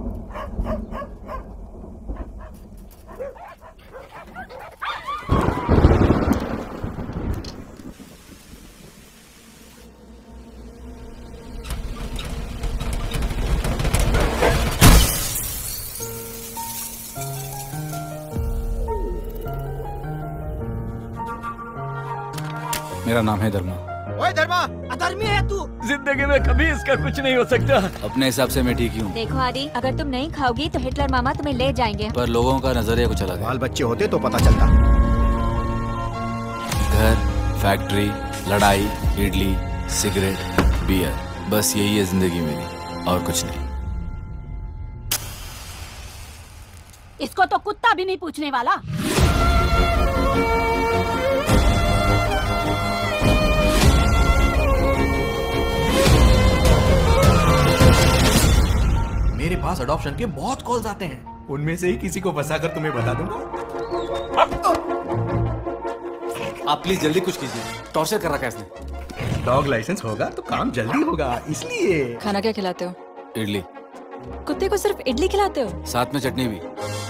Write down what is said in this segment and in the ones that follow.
मेरा नाम है धर्मा। ओए धर्मा, अधर्मी है तू। जिंदगी में कभी इसका कुछ नहीं हो सकता। अपने हिसाब से मैं ठीक ही हूँ। देखो आदि, अगर तुम नहीं खाओगी तो हिटलर मामा तुम्हें ले जाएंगे। पर लोगों का नजरिया कुछ अलग है। बाल बच्चे होते तो पता चलता। घर, फैक्ट्री, लड़ाई, इडली, सिगरेट, बियर, बस यही है जिंदगी मेरी, और कुछ नहीं। इसको तो कुत्ता भी नहीं पूछने वाला। मेरे पास अडॉप्शन के बहुत कॉल्स आते हैं, उनमें से ही किसी को फंसाकर तुम्हें बता दूंगा। आप प्लीज जल्दी कुछ कीजिए, टॉर्चर कर रखा है इसने। डॉग लाइसेंस होगा तो काम जल्दी होगा, इसलिए। खाना क्या खिलाते हो? इडली। कुत्ते को सिर्फ इडली खिलाते हो? साथ में चटनी भी।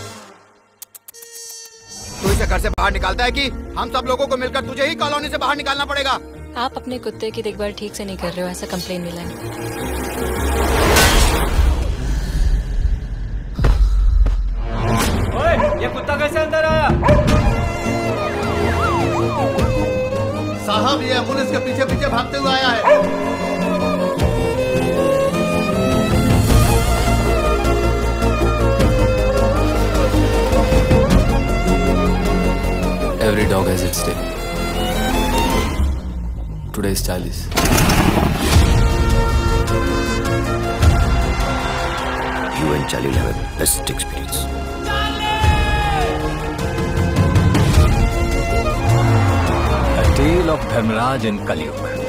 तू इसे घर से बाहर निकालता है कि हम सब लोगों को मिलकर तुझे ही कॉलोनी से बाहर निकालना पड़ेगा? आप अपने कुत्ते की देखभाल ठीक से नहीं कर रहे हो, ऐसा कंप्लेन मिला है। ये कुत्ता कैसे अंदर आया? साहब, ये एम्बुलेंस के पीछे पीछे भागते हुए आया है। Every dog has its day. Today is Charlie's. You and Charlie will have a best experience. A tale of Dharmaraj in Kaliyug.